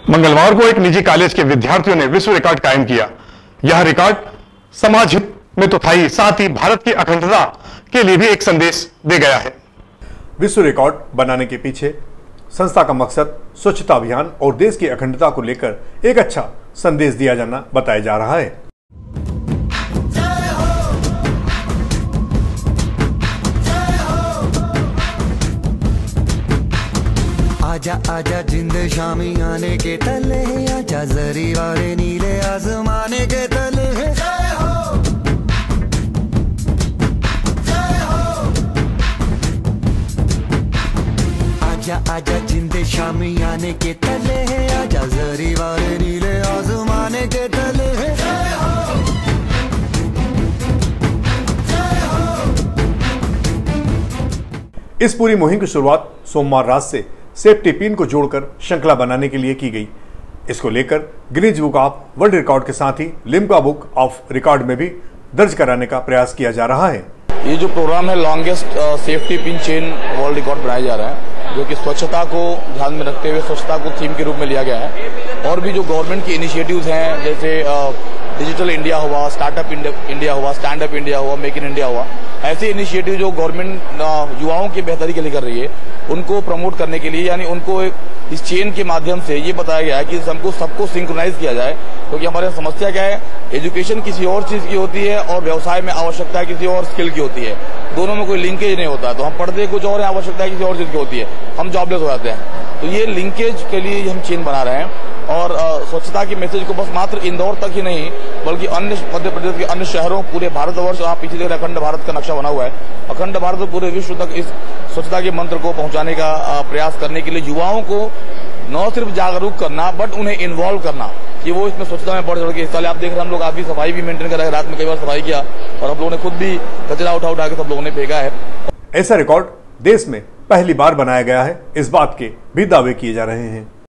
मंगलवार को एक निजी कॉलेज के विद्यार्थियों ने विश्व रिकॉर्ड कायम किया। यह रिकॉर्ड समाज हित में तो था ही, साथ ही भारत की अखंडता के लिए भी एक संदेश दे गया है। विश्व रिकॉर्ड बनाने के पीछे संस्था का मकसद स्वच्छता अभियान और देश की अखंडता को लेकर एक अच्छा संदेश दिया जाना बताया जा रहा है। आजा आजा जिंद शामी आने के तले, आजा जरी वाले नीले आसमाने के तले। जय हो जय हो, आजा आजा जिंद शामी आने के तले, आजा जरी वाले नीले आसमाने के तले। जय हो जय हो। इस पूरी मुहिम की शुरुआत सोमवार रात से सेफ्टी पिन को जोड़कर श्रृंखला बनाने के लिए की गई। इसको लेकर Guinness book of world record के साथ ही लिम्का बुक ऑफ रिकॉर्ड में भी दर्ज कराने का प्रयास किया जा रहा है। ये जो प्रोग्राम है longest safety pin chain world record बनाया जा रहा है, जो कि स्वच्छता को ध्यान में रखते हुए स्वच्छता को थीम के रूप में लिया गया है। और भी जो गवर्नमेंट की इनिशिएटिव्स हैं, जैसे डिजिटल इंडिया हुआ, स्टार्टअप इंडिया हुआ, स्टैंड अप इंडिया हुआ, मेक इन इंडिया हुआ, ऐसे इनिशिएटिव जो गवर्नमेंट युवाओं की बेहतरी के लिए कर रही है, उनको प्रमोट करने के लिए, यानी उनको इस चेन के माध्यम से ये बताया गया है कि सबको सिंक्रोनाइज किया जाए। क्योंकि हमारे समस्या क्या है, एजुकेशन किसी और चीज की होती है और व्यवसाय में आवश्यकता किसी और स्किल की होती है, दोनों में कोई लिंकेज नहीं होता। तो हम पढ़ते कुछ और है, आवश्यकता किसी और चीज की होती है, हम जॉबलेस हो जाते हैं। तो ये लिंकेज के लिए हम चेन बना रहे हैं और स्वच्छता की मैसेज को बस मात्र इंदौर तक ही नहीं, बल्कि अन्य मध्य प्रदेश के अन्य शहरों, पूरे भारतवर्ष, आप पीछे देख रहे अखंड भारत का नक्शा बना हुआ है, अखंड भारत और पूरे विश्व तक इस स्वच्छता के मंत्र को पहुंचाने का प्रयास करने के लिए युवाओं को न सिर्फ जागरूक करना, बट उन्हें इन्वॉल्व करना कि वो इसमें स्वच्छता में बढ़ चढ़ के हिस्सा ले। आप देख रहे हैं हम लोग अभी सफाई भी मेंटेन कर रहे हैं, रात में कई बार सफाई किया और हम लोगों ने खुद भी कचरा उठा के सब लोगों ने फेंका है। ऐसा रिकॉर्ड देश में पहली बार बनाया गया है, इस बात के भी दावे किए जा रहे हैं।